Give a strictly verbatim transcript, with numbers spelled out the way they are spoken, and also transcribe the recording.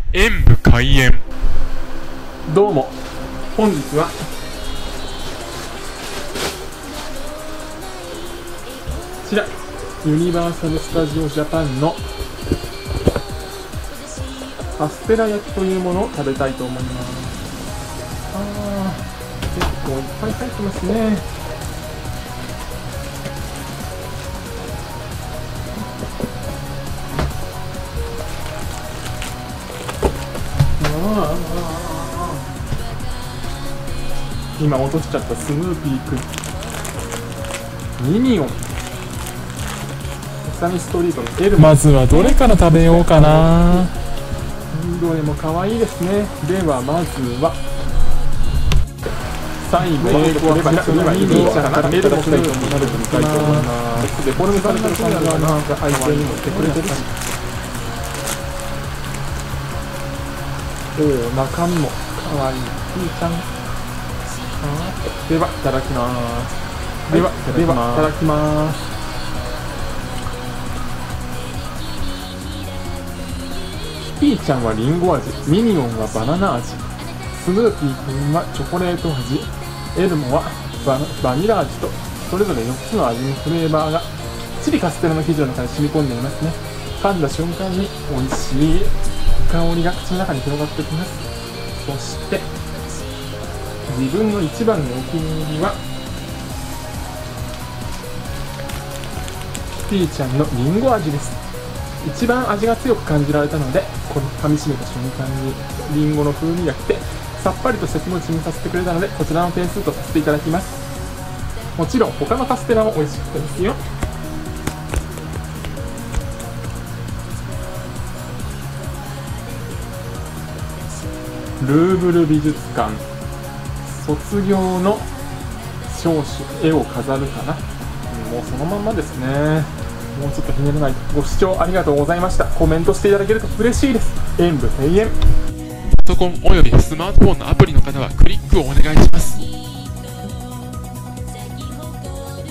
演武開演。 どうも、本日はこちらユニバーサル・スタジオ・ジャパンのカステラ焼きというものを食べたいと思います。あー、結構いっぱい入ってますね。今落としちゃったスヌーピーくん、ミニオン、セサミストリートのエルマ。 まずはどれから食べようかな。 どれも可愛いですね。ではまずは最後はこれは次はミニーちゃんからエルモスになると見たいと思います。デフォルメされてる感じがなんか背景に乗ってくれてるし、おお、中身も可愛いピーちゃん。ではいただきます。では、ではいただきます。ピーちゃんはリンゴ味、ミニオンはバナナ味、スヌーピーくんはチョコレート味、エルモは バ, バニラ味と、それぞれよっつの味のフレーバーがきっちりカステラの生地の中に染み込んでいますね。噛んだ瞬間に美味しい香りが口の中に広がってきます。そして自分の一番のお気に入りはピーちゃんのリンゴ味です。一番味が強く感じられたので、これ噛み締めた瞬間にリンゴの風味がきてさっぱりとした気持ちにさせてくれたので、こちらの点数とさせていただきます。もちろん他のカステラも美味しかったですよ。ルーブル美術館卒業の証書、絵を飾るかな。もうそのまんまですね。もうちょっとひねらないと。ご視聴ありがとうございました。コメントしていただけると嬉しいです。演武閉園。 パソコンおよびスマートフォンのアプリの方はクリックをお願いします。